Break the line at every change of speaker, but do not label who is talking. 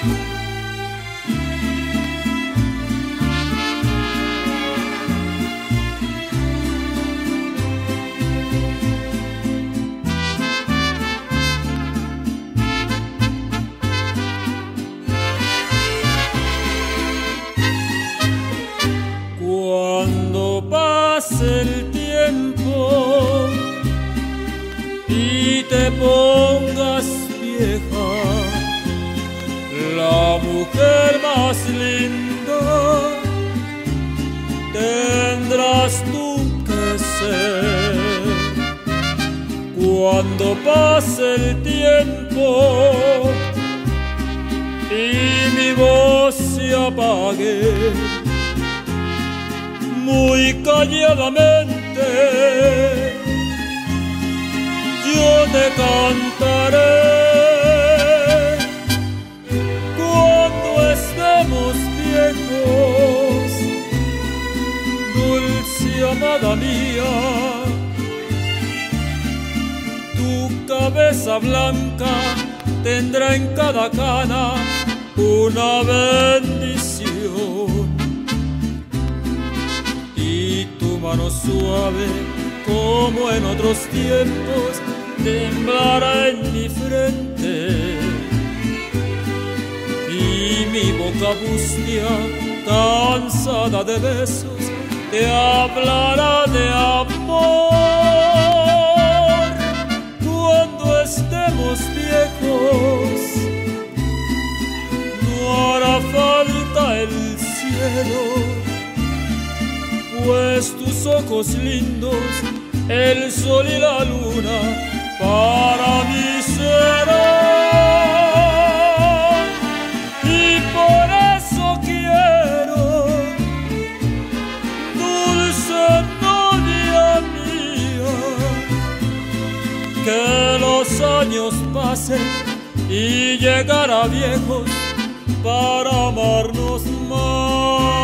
Cuando pase el tiempo y te pongas vieja, la mujer más linda tendrás tú que ser. Cuando pase el tiempo y mi voz se apague, muy calladamente yo te cantaré. Cuando estemos viejos, dulce amada mía, tu cabeza blanca tendrá en cada cana una bendición, y tu mano suave como en otros tiempos temblará en mi frente, y mi boca mustia, cansada de besos, te hablará de amor. Cuando estemos viejos, no hará falta el cielo, pues tus ojos lindos, el sol y la luna para mí serán. Y por eso quiero, dulce novia mía, que los años pasen y llegar a viejos para amarnos más.